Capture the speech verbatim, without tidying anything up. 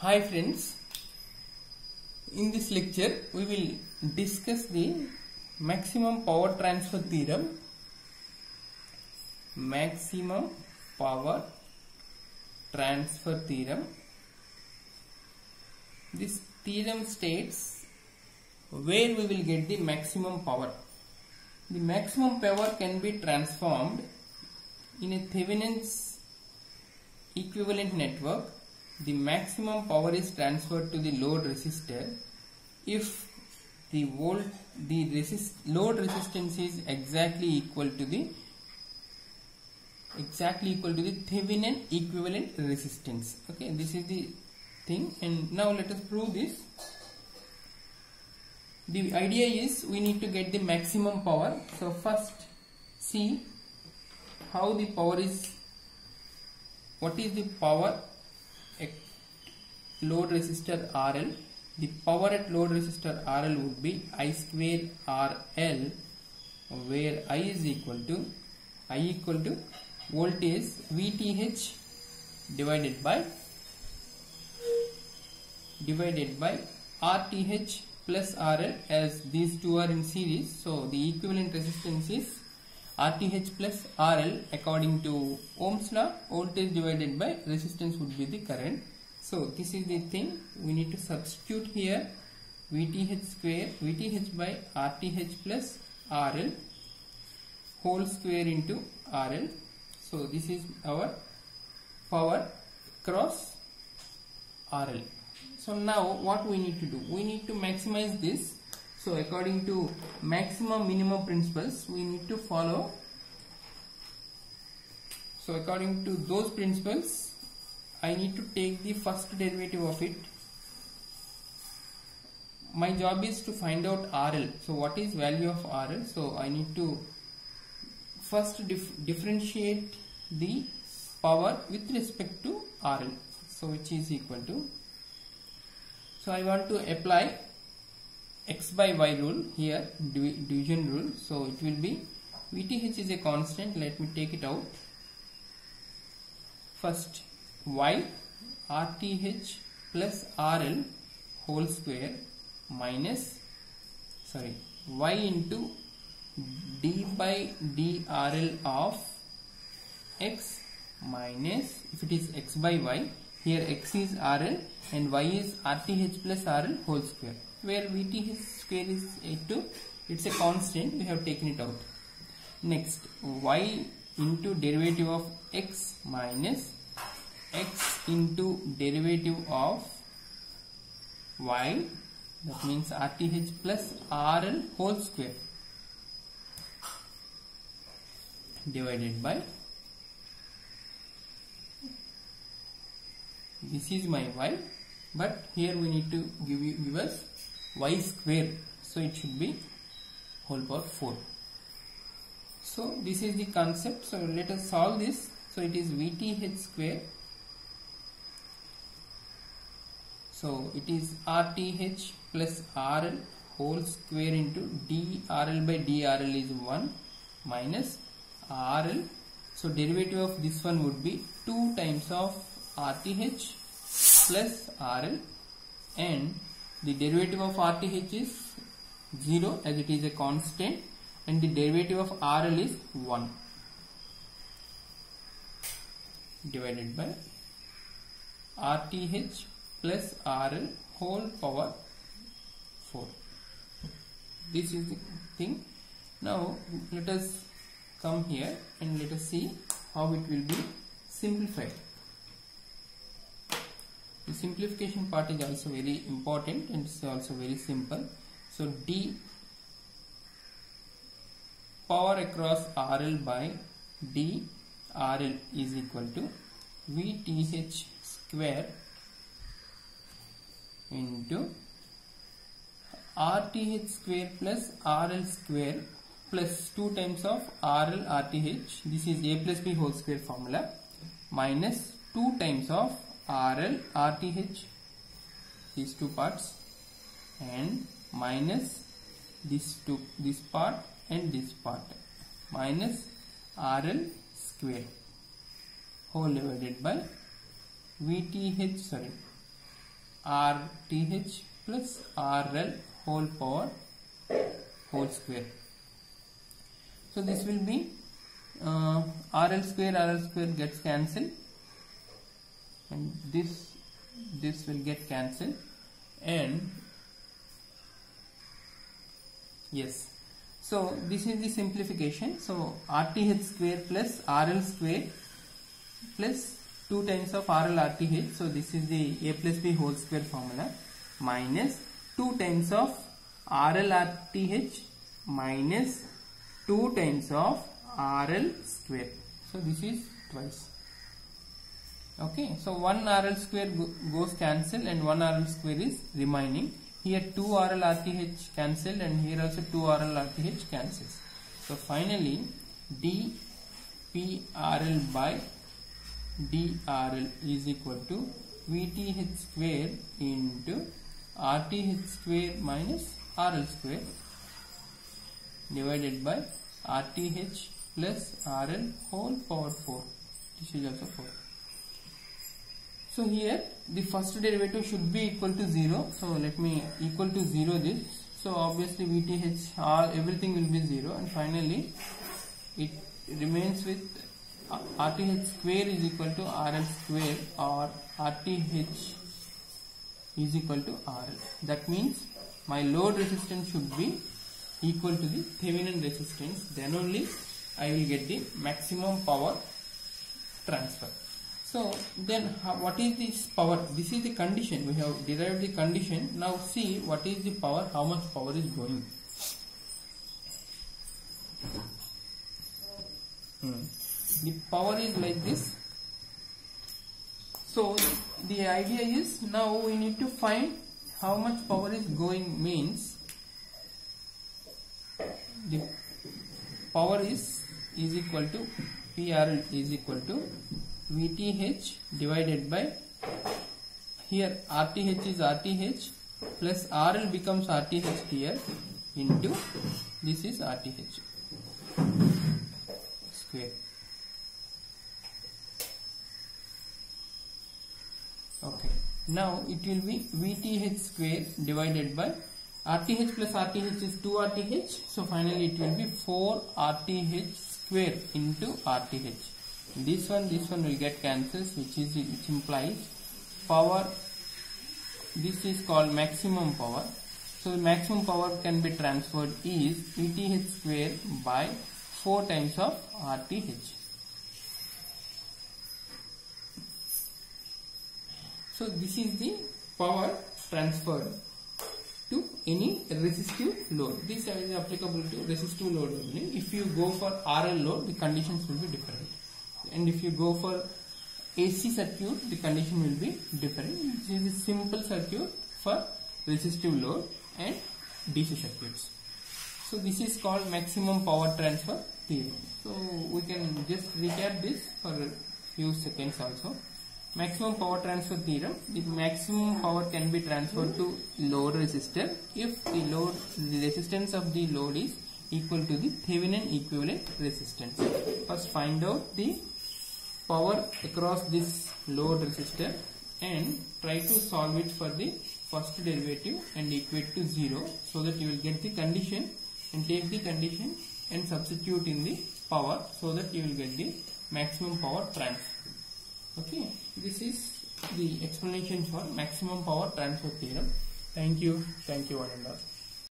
Hi friends, in this lecture we will discuss the maximum power transfer theorem. Maximum power transfer theorem. This theorem states where we will get the maximum power. The maximum power can be transformed in a Thevenin's equivalent network. The maximum power is transferred to the load resistor if the volt the resist load resistance is exactly equal to the exactly equal to the Thevenin equivalent resistance. Okay, this is the thing, and now let us prove this. The idea is we need to get the maximum power. So first see how the power is, what is the power at load resistor R L. The power at load resistor R L would be I square R L, where I is equal to I equal to voltage V T H divided by divided by R T H plus R L, as these two are in series. So the equivalent resistance is R T H plus R L. According to Ohm's law, voltage divided by resistance would be the current. So this is the thing, we need to substitute here V T H square V T H by R T H plus R L whole square into R L. So this is our power cross R L. So now what we need to do, we need to maximize this. So according to maximum minimum principles, we need to follow. So according to those principles, I need to take the first derivative of it. My job is to find out R L. So what is value of R L? So I need to first dif differentiate the power with respect to R L. So which is equal to, so I want to apply X by Y rule here, division rule. So it will be V T H is a constant. Let me take it out. First Y R T H plus R L whole square minus sorry Y into d by d R L of X minus, if it is X by Y, here X is R L and Y is R T H plus R L whole square, where V T H square is eight two, it's a constant, we have taken it out. Next Y into derivative of X minus X into derivative of Y, that means R T H plus R L whole square divided by, this is my Y, but here we need to give you give us Y square, so it should be whole power four. So this is the concept. So let us solve this. So it is V T H square, so it is R T H plus R L whole square into d R L by d R L is one minus R L. So derivative of this one would be two times of R T H plus R L, and the derivative of R T H is zero as it is a constant, and the derivative of R L is one divided by R T H plus R L whole power four. This is the thing. Now let us come here and let us see how it will be simplified. The simplification part is also very important and it's also very simple. So d power across R L by d R L is equal to V T H square into R T H square plus R L square plus two times of R L R T H, this is A plus B whole square formula, minus two times of R L R T H, these two parts, and minus this two this part and this part, minus R L square whole divided by V T H sorry R T H plus R L whole power whole square. So this will be uh, R L square, R L square gets cancelled, and this this will get cancelled, and yes, so this is the simplification. So R T H square plus R L square plus two times of R L R T H, so this is the A plus B whole square formula, minus two times of R L R T H minus two times of R L square. So this is twice. Okay, so one R L square go goes cancelled and one R L square is remaining. Here two R L R T H cancelled and here also two R L R T H cancels. So finally d P R L by d R L is equal to V T H square into R T H square minus R L square divided by R T H plus R L whole power four. This is also four. So here the first derivative should be equal to zero. So let me equal to zero this. So obviously V T H, all everything will be zero, and finally it remains with R T H square is equal to R L square, or R T H is equal to R L. That means my load resistance should be equal to the Thevenin resistance. Then only I will get the maximum power transfer. So then how, what is this power? This is the condition. We have derived the condition. Now see what is the power, how much power is going. Hmm. The power is like this. So the idea is, now we need to find how much power is going, means the power is is equal to P R L is equal to V T H divided by, here R T H is R T H plus R L becomes R T H here, into this is R T H square. Okay, now it will be V T H square divided by R T H plus R T H is two R T H, so finally it will be four R T H square into R T H. This one, this one will get cancelled, which is which implies power. This is called maximum power. So the maximum power can be transferred is V T H square by four times of R T H. So this is the power transferred to any resistive load. This is applicable to resistive load only. If you go for R L load, the conditions will be different. And if you go for A C circuit, the condition will be different. This is a simple circuit for resistive load and D C circuits. So this is called maximum power transfer theorem. So we can just recap this for a few seconds also. Maximum power transfer theorem, the maximum power can be transferred to load resistor if the load, the resistance of the load is equal to the Thevenin equivalent resistance. First find out the power across this load resistor and try to solve it for the first derivative and equate to zero, so that you will get the condition and take the condition and substitute in the power, so that you will get the maximum power transfer. Okay, this is the explanation for maximum power transfer theorem. Thank you. Thank you one and all.